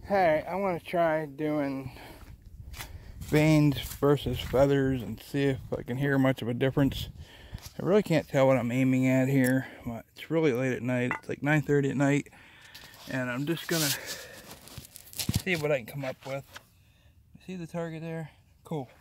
Hey, I want to try doing veins versus feathers and see if I can hear much of a difference. I really can't tell what I'm aiming at here. It's really late at night. It's like 9:30 at night, and I'm just gonna see what I can come up with. See the target there? Cool.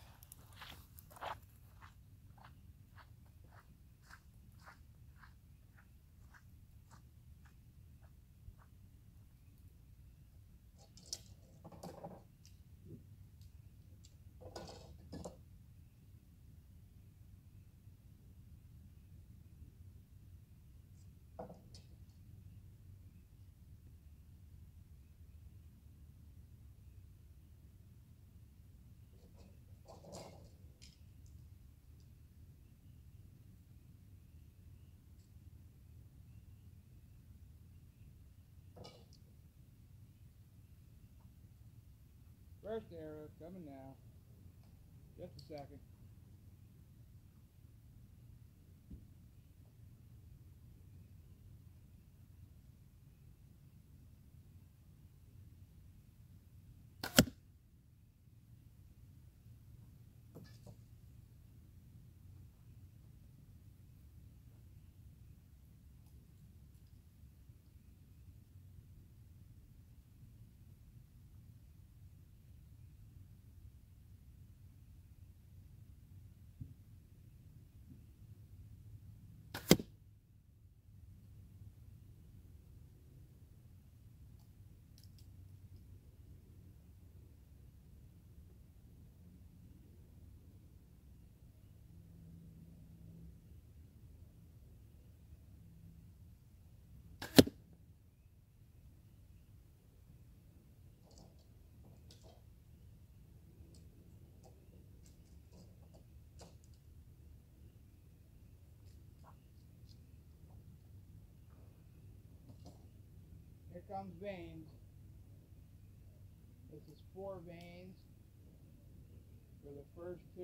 First arrow coming now. Just a second. Here comes veins. This is 4 veins for the first 2.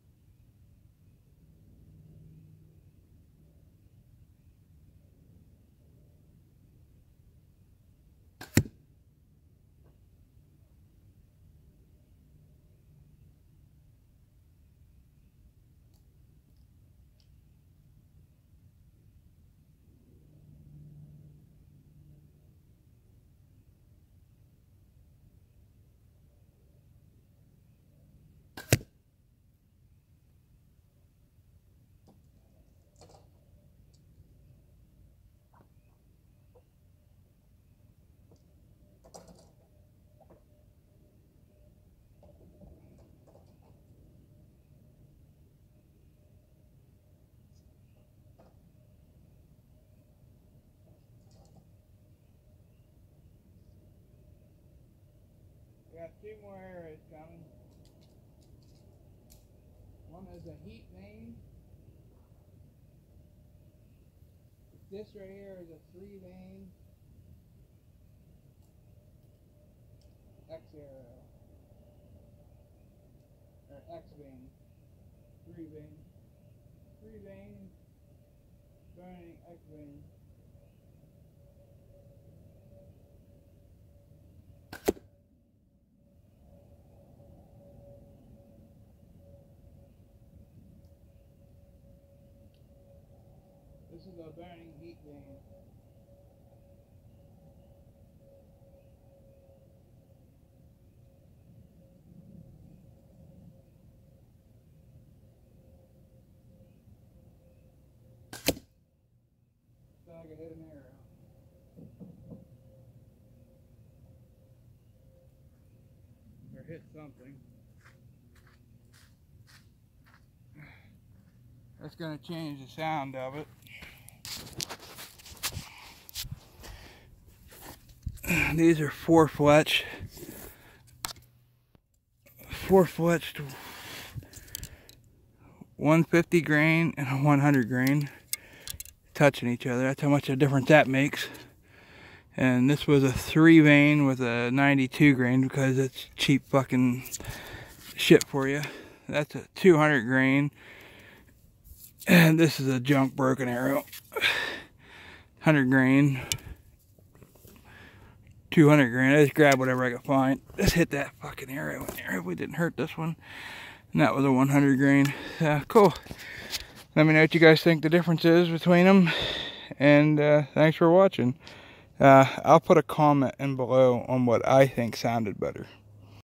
Got 2 more arrows coming. One is a heat vein. This right here is a 3 vein X arrow. Or X vein. 3 vein. 3 vein burning X vein. This is a burning heat vein. So I can hit an arrow. Or hit something. That's going to change the sound of it. These are 4-fletched. 4-fletched 150 grain and a 100 grain touching each other. That's how much of a difference that makes. And this was a 3 vein with a 92 grain because it's cheap fucking shit for you. That's a 200 grain. And this is a junk broken arrow. 100 grain. 200 grain. I just grabbed whatever I could find. Just hit that fucking arrow in there. We didn't hurt this one. And that was a 100 grain. Cool. Let me know what you guys think the difference is between them. And thanks for watching. I'll put a comment in below on what I think sounded better.